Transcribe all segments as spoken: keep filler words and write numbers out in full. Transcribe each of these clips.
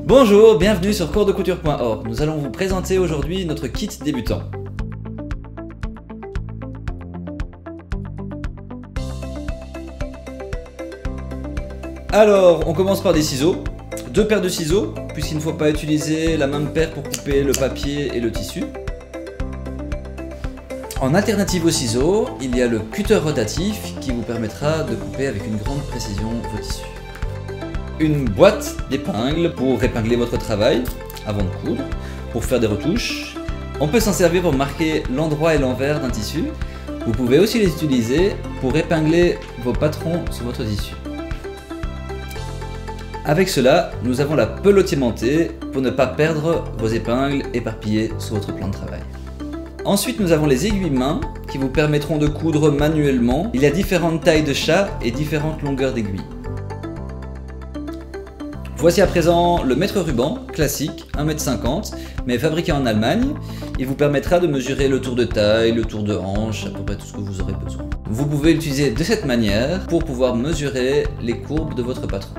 Bonjour, bienvenue sur cours de couture point org. Nous allons vous présenter aujourd'hui notre kit débutant. Alors, on commence par des ciseaux. Deux paires de ciseaux, puisqu'il ne faut pas utiliser la même paire pour couper le papier et le tissu. En alternative aux ciseaux, il y a le cutter rotatif qui vous permettra de couper avec une grande précision vos tissus. Une boîte d'épingles pour épingler votre travail avant de coudre, pour faire des retouches. On peut s'en servir pour marquer l'endroit et l'envers d'un tissu. Vous pouvez aussi les utiliser pour épingler vos patrons sur votre tissu. Avec cela, nous avons la pelote aimantée pour ne pas perdre vos épingles éparpillées sur votre plan de travail. Ensuite, nous avons les aiguilles main qui vous permettront de coudre manuellement. Il y a différentes tailles de chat et différentes longueurs d'aiguilles. Voici à présent le mètre ruban classique, un mètre cinquante, mais fabriqué en Allemagne. Il vous permettra de mesurer le tour de taille, le tour de hanche, à peu près tout ce que vous aurez besoin. Vous pouvez l'utiliser de cette manière pour pouvoir mesurer les courbes de votre patron.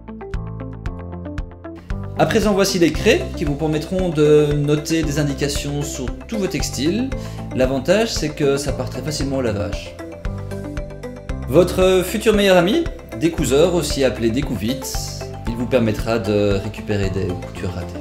À présent, voici les craies qui vous permettront de noter des indications sur tous vos textiles. L'avantage, c'est que ça part très facilement au lavage. Votre futur meilleur ami, découseur, aussi appelé découvite, il vous permettra de récupérer des coutures ratées.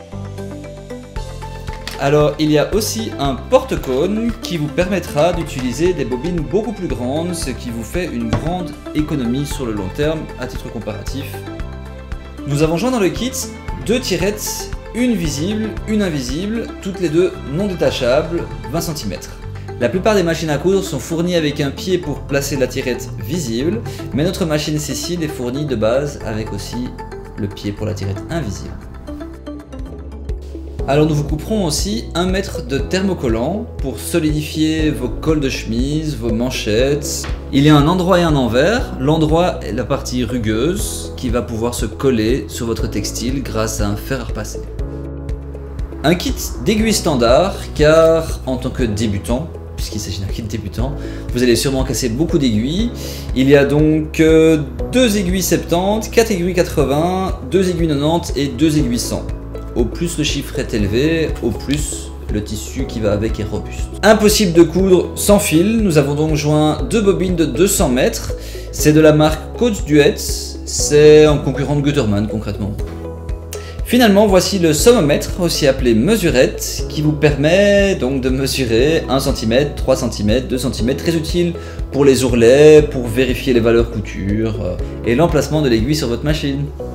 Alors, il y a aussi un porte-cône qui vous permettra d'utiliser des bobines beaucoup plus grandes, ce qui vous fait une grande économie sur le long terme, à titre comparatif. Nous avons joint dans le kit deux tirettes, une visible, une invisible, toutes les deux non détachables, vingt centimètres. La plupart des machines à coudre sont fournies avec un pied pour placer la tirette visible, mais notre machine Cécile est fournie de base avec aussi le pied pour la tirette invisible. Alors nous vous couperons aussi un mètre de thermocollant pour solidifier vos cols de chemise, vos manchettes. Il y a un endroit et un envers. L'endroit est la partie rugueuse qui va pouvoir se coller sur votre textile grâce à un fer à repasser. Un kit d'aiguilles standard car en tant que débutant, puisqu'il s'agit d'un kit débutant, vous allez sûrement casser beaucoup d'aiguilles. Il y a donc euh, deux aiguilles soixante-dix, quatre aiguilles quatre-vingts, deux aiguilles quatre-vingt-dix et deux aiguilles cent. Au plus le chiffre est élevé, au plus le tissu qui va avec est robuste. Impossible de coudre sans fil, nous avons donc joint deux bobines de deux cents mètres. C'est de la marque Coats Duet, c'est un concurrent de Guttermann concrètement. Finalement, voici le sommomètre, aussi appelé mesurette, qui vous permet donc de mesurer un centimètre, trois centimètres, deux centimètres, très utile pour les ourlets, pour vérifier les valeurs couture et l'emplacement de l'aiguille sur votre machine.